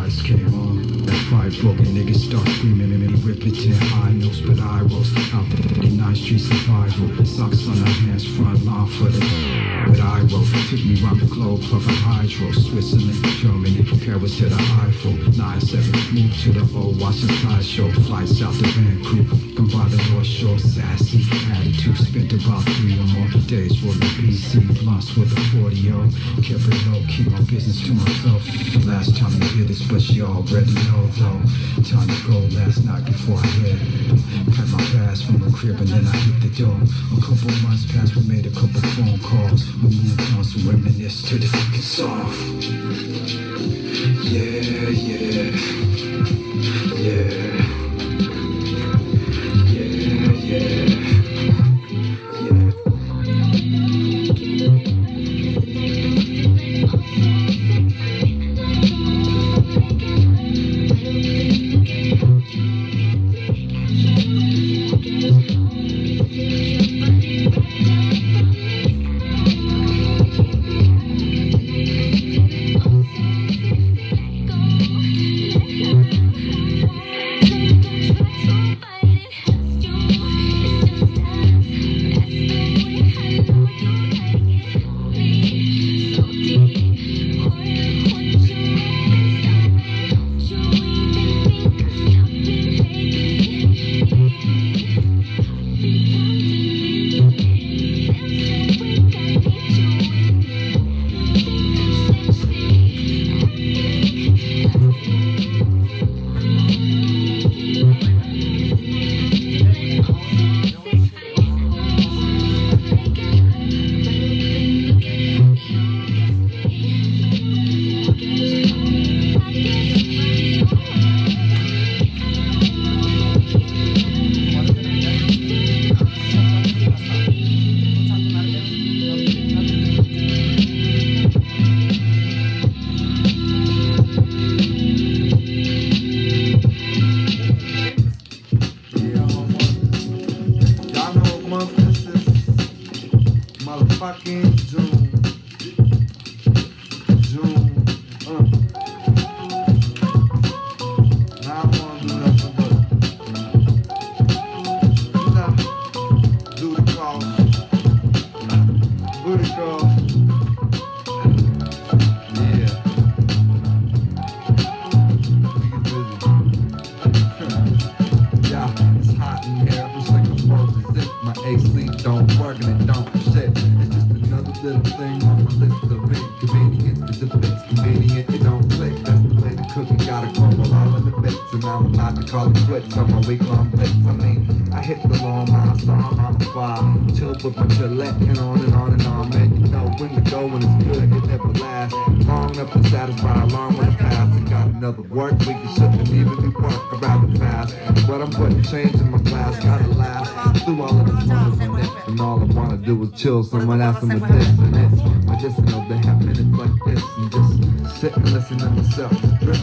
lights came on. That fight broken, niggas start screaming and me ripping to high notes, but I rose out the 9th Street survival. Socks on our hands, front line for the. But I wrote, took me round the globe, puffin' hydro, Switzerland, Germany, Paris to the Eiffel, 9-7, moved to the old Washington show, flights out to Vancouver, come by the North Shore, sassy attitude, spent about 3 or more days rolling BC, blunts with a 40-0, kept it low, keep my business to myself, the last time you hear this, but you already know though, time to go last night before I hit, packed my bags from the crib and then I hit the door, a couple months passed, we made a couple phone calls, we moved on, so reminisce to the fucking song. Yeah, yeah, yeah. Motherfucking June. Now I wanna do nothing but, do the call. Booty call. Yeah. We get busy. Yeah, it's hot in here. I wish I could pose as if my AC don't work and it don't shit. It's just another little thing on my list of inconvenience. Cause if it's convenient, it don't click. That's the way the cookie gotta crumble all in the bits. And I'm about to call it quits on my week-long blitz. I mean, I hit the long mile, so I'm on fire. Chill with my Gillette and on and on and on. Man, you know when to go when it's good, it never lasts. Long enough to satisfy, long when it pass. I got another work week, it shouldn't even be work. I'd rather fast. But I'm putting change in my glass, gotta last. Through all of this wonderful and all I wanna do is chill. Someone else in the distance. It's medicinal to have minutes like this and just sit and listen to myself drift.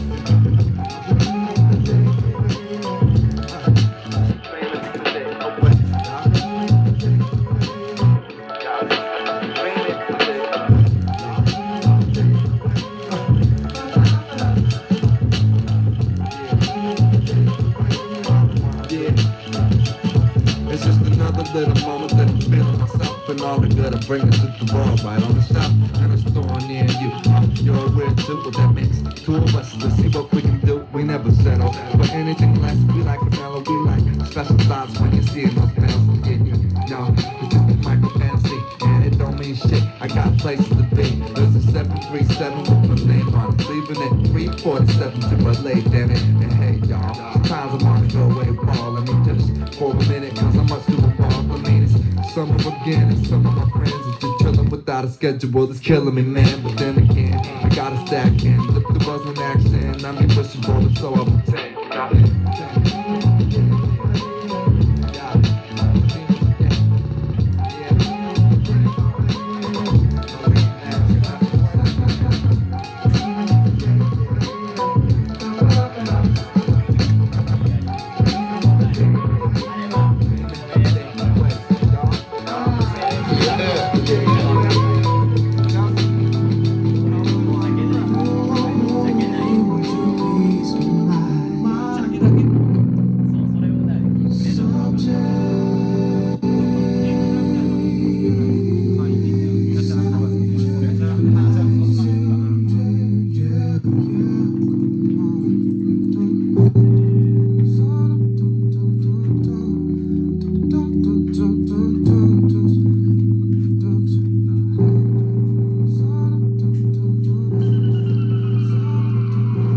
It's just another little moment that I'm feeling myself and all the good I bring it to the ball right on the shop and a store near you. You're weird too, well that makes two of us. Let's see what we can do. We never settle for anything less. We like a mellow, we like special thoughts when you see those bells. Yeah, you know, it's just a micro fantasy and it don't mean shit. I got places to be. There's a 737 with my name on it, leaving it 347 to my late, damn it. And hey y'all, sometimes I wanna go away ball. I mean just for a minute, cause I'm much too involved. I mean it's summer again and some of my friends are just chilling without a schedule. It's killing me, man. But then again, I gotta stack in. If there wasn't action, I mean pushing bullets, so I would take.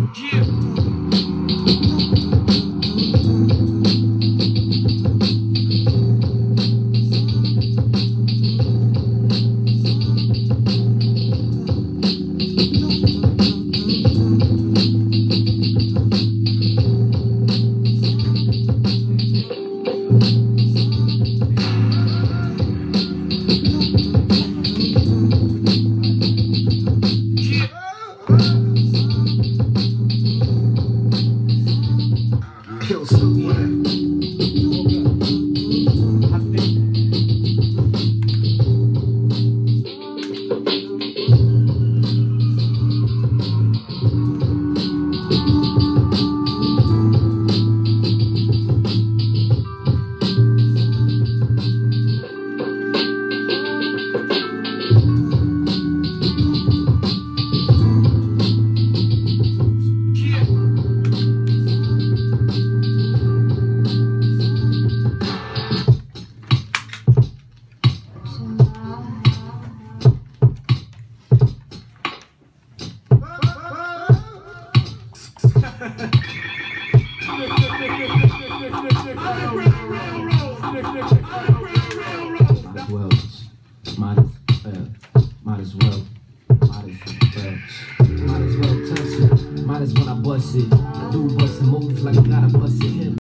Kill someone. Might as well touch it. Might as well I bust it. I do bustin' moves like I gotta bust it.